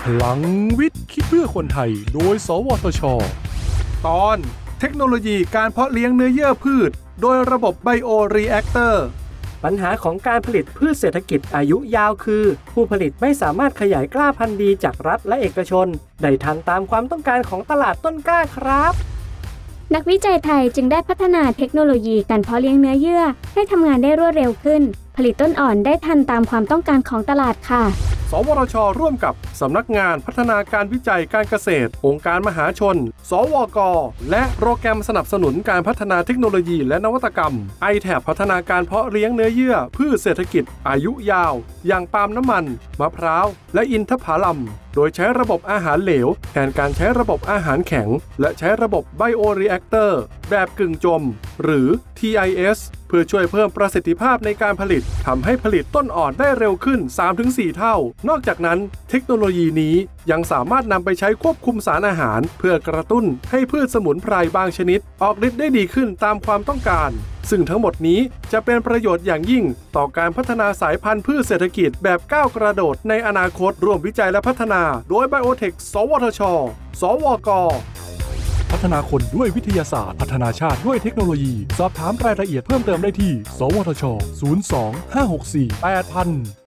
ลังวิทย์คิดเพื่อคนไทยโดยสวทช.ตอนเทคโนโลยีการเพาะเลี้ยงเนื้อเยื่อพืชโดยระบบไบโอรีแอคเตอร์ปัญหาของการผลิตพืชเศรษฐกิจอายุยาวคือผู้ผลิตไม่สามารถขยายกล้าพันธุ์ดีจากรัฐและเอกชนได้ทันตามความต้องการของตลาดต้นกล้าครับนักวิจัยไทยจึงได้พัฒนาเทคโนโลยีการเพาะเลี้ยงเนื้อเยื่อให้ทำงานได้รวดเร็วขึ้นผลิตต้นอ่อนได้ทันตามความต้องการของตลาดค่ะสวทช.ร่วมกับสำนักงานพัฒนาการวิจัยการเกษตรองค์การมหาชนสวก.และโปรแกรมสนับสนุนการพัฒนาเทคโนโลยีและนวัตกรรม iTab พัฒนาการเพาะเลี้ยงเนื้อเยื่อพืชเศรษฐกิจอายุยาวอย่างปาล์มน้ำมันมะพร้าวและอินทผลัมโดยใช้ระบบอาหารเหลวแทนการใช้ระบบอาหารแข็งและใช้ระบบไบโอรีแอคเตอร์แบบกึ่งจมหรือ TIS เพื่อช่วยเพิ่มประสิทธิภาพในการผลิตทำให้ผลิตต้นอ่อนได้เร็วขึ้น 3-4 เท่านอกจากนั้นเทคโนโลยีนี้ยังสามารถนำไปใช้ควบคุมสารอาหารเพื่อกระตุ้นให้พืชสมุนไพรบางชนิดออกฤทธิ์ได้ดีขึ้นตามความต้องการซึ่งทั้งหมดนี้จะเป็นประโยชน์อย่างยิ่งต่อการพัฒนาสายพันธุ์พืชเศรษฐกิจแบบก้าวกระโดดในอนาคตร่วมวิจัยและพัฒนาโดยไบโอเทคสวทช.สวก.พัฒนาคนด้วยวิทยาศาสตร์พัฒนาชาติด้วยเทคโนโลยีสอบถามรายละเอียดเพิ่มเติมได้ที่สวทช. 02 564 8000